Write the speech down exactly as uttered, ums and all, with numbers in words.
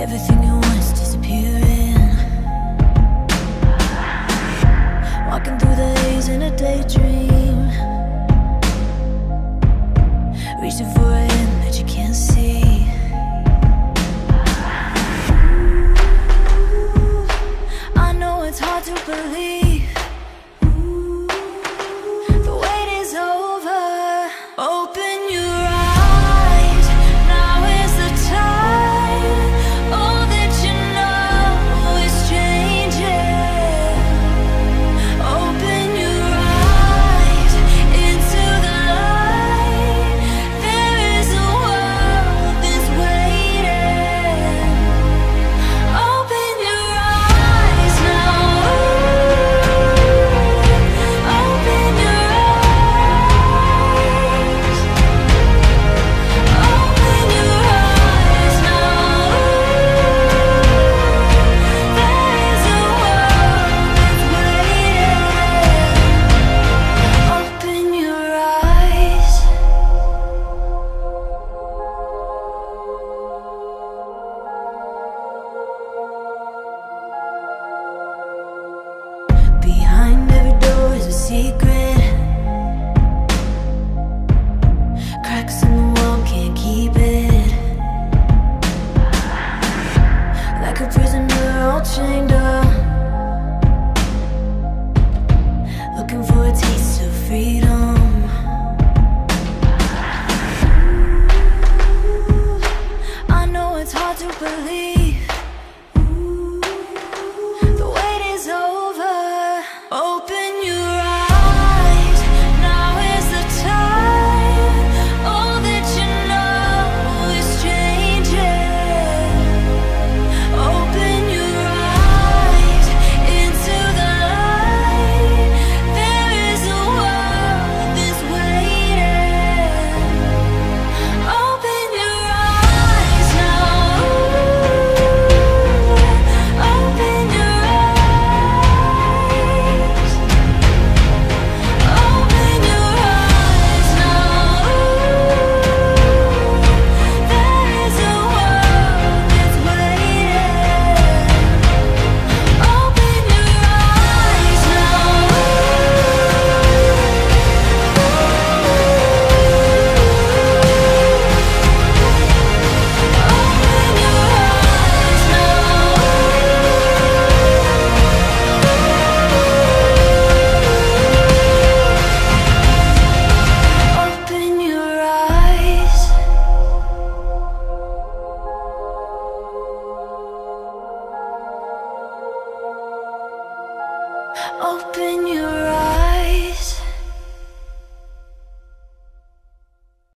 Everything you want is disappearing. Walking through the haze in a daydream, reaching for a hand that you can't see. I know it's hard to believe the wait is over. Open your eyes, now is the time. All that you know is changing. Open your eyes into the light. There is a world that's waiting. Open your eyes now. Open your eyes. Open your eyes now. There is a world that's waiting. Open your eyes. Behind every door is a secret. Cracks in the wall can't keep it. Like a prisoner all chained up, looking for a taste of freedom. I know it's hard to believe the wait is over. Open your eyes, now is the time. All that you know is changing. Open your eyes into the light. There is a world that's waiting. Open your eyes now. Open your eyes. Open your eyes now. There is a world that's waiting. Open your eyes now. Open your eyes. Open your eyes.